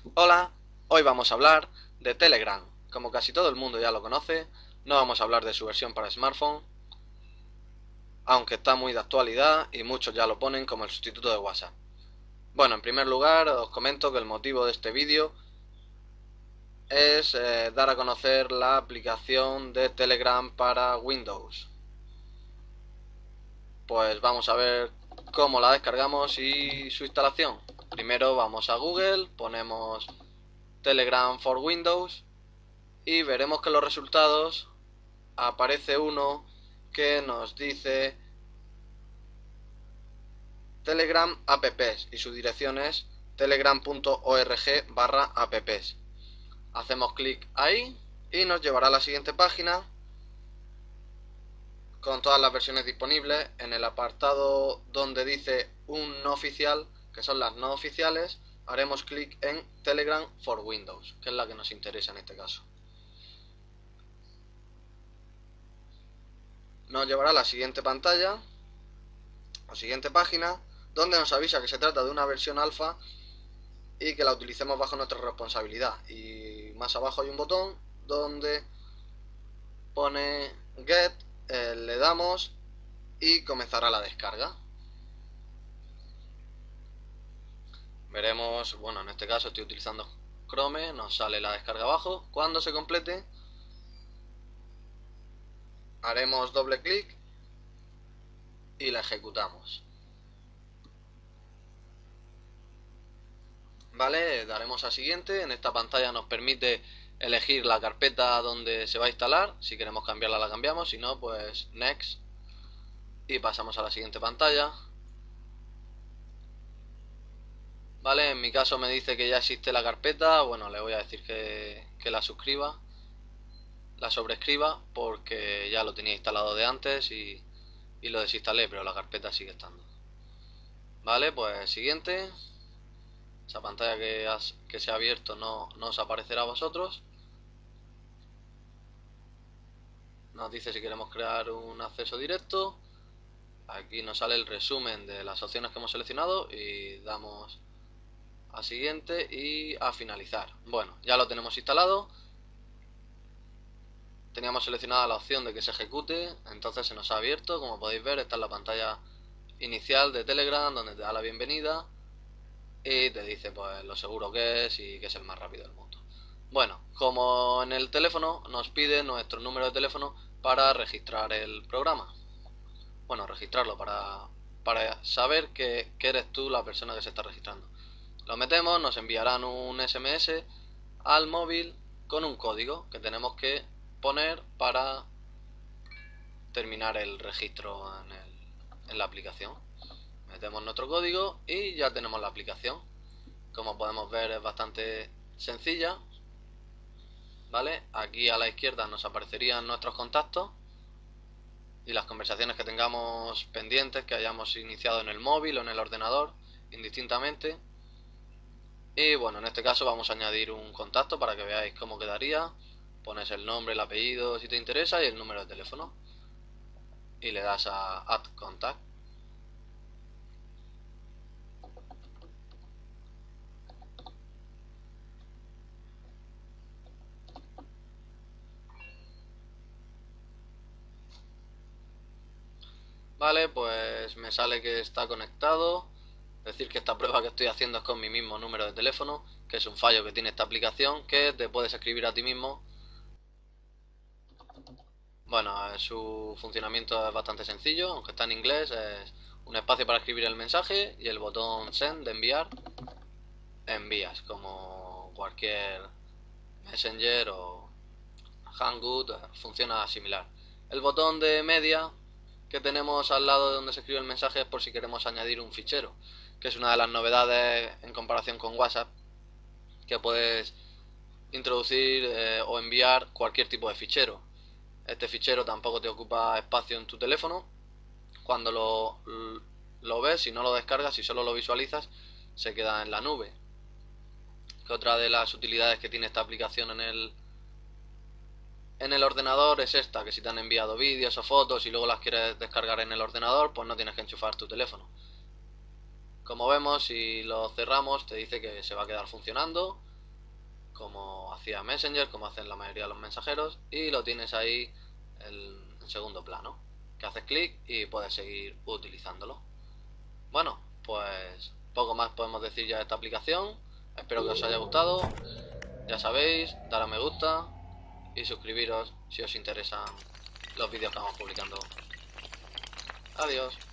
Hola, hoy vamos a hablar de Telegram. Como casi todo el mundo ya lo conoce, no vamos a hablar de su versión para smartphone, aunque está muy de actualidad y muchos ya lo ponen como el sustituto de WhatsApp. Bueno, en primer lugar os comento que el motivo de este vídeo es dar a conocer la aplicación de Telegram para Windows. Pues vamos a ver cómo la descargamos y su instalación. Primero vamos a Google, ponemos Telegram for Windows y veremos que los resultados aparece uno que nos dice Telegram apps y su dirección es telegram.org/apps. Hacemos clic ahí y nos llevará a la siguiente página con todas las versiones disponibles. En el apartado donde dice un no oficial, que son las no oficiales, haremos clic en Telegram for Windows, que es la que nos interesa en este caso. Nos llevará a la siguiente pantalla o siguiente página, donde nos avisa que se trata de una versión alfa y que la utilicemos bajo nuestra responsabilidad. Y más abajo hay un botón donde pone Get, le damos y comenzará la descarga. Veremos, bueno, en este caso estoy utilizando Chrome, nos sale la descarga abajo. Cuando se complete haremos doble clic y la ejecutamos. Vale, daremos a siguiente. En esta pantalla nos permite elegir la carpeta donde se va a instalar. Si queremos cambiarla la cambiamos, si no pues next y pasamos a la siguiente pantalla. Vale, en mi caso me dice que ya existe la carpeta. Bueno, le voy a decir que la suscriba, la sobrescriba, porque ya lo tenía instalado de antes y lo desinstalé, pero la carpeta sigue estando. Vale, pues siguiente. Esa pantalla que se ha abierto no os aparecerá a vosotros. Nos dice si queremos crear un acceso directo. Aquí nos sale el resumen de las opciones que hemos seleccionado y damos a siguiente y a finalizar. Bueno, ya lo tenemos instalado. Teníamos seleccionada la opción de que se ejecute, entonces se nos ha abierto. Como podéis ver, esta es la pantalla inicial de Telegram, donde te da la bienvenida y te dice pues lo seguro que es y que es el más rápido del mundo. Bueno, como en el teléfono nos pide nuestro número de teléfono para registrar el programa. Bueno, registrarlo para saber que eres tú la persona que se está registrando. Lo metemos, nos enviarán un SMS al móvil con un código que tenemos que poner para terminar el registro en la aplicación. Metemos nuestro código y ya tenemos la aplicación. Como podemos ver es bastante sencilla. ¿Vale? Aquí a la izquierda nos aparecerían nuestros contactos y las conversaciones que tengamos pendientes, que hayamos iniciado en el móvil o en el ordenador, indistintamente. Y bueno, en este caso vamos a añadir un contacto para que veáis cómo quedaría. Pones el nombre, el apellido si te interesa y el número de teléfono. Y le das a Add Contact. Vale, pues me sale que está conectado. Decir que esta prueba que estoy haciendo es con mi mismo número de teléfono, que es un fallo que tiene esta aplicación, que te puedes escribir a ti mismo. Bueno, su funcionamiento es bastante sencillo, aunque está en inglés, es un espacio para escribir el mensaje y el botón send de enviar. Envías como cualquier Messenger o Hangout, funciona similar. El botón de media que tenemos al lado de donde se escribe el mensaje es por si queremos añadir un fichero, que es una de las novedades en comparación con WhatsApp, que puedes introducir o enviar cualquier tipo de fichero. Este fichero tampoco te ocupa espacio en tu teléfono. Cuando lo ves, si no lo descargas, si solo lo visualizas, se queda en la nube. Que otra de las utilidades que tiene esta aplicación en el ordenador es esta, que si te han enviado vídeos o fotos y luego las quieres descargar en el ordenador, pues no tienes que enchufar tu teléfono. Como vemos, si lo cerramos te dice que se va a quedar funcionando como hacía Messenger, como hacen la mayoría de los mensajeros, y lo tienes ahí en segundo plano, que haces clic y puedes seguir utilizándolo. Bueno, pues poco más podemos decir ya de esta aplicación. Espero que os haya gustado. Ya sabéis, dar a me gusta y suscribiros si os interesan los vídeos que vamos publicando. Adiós.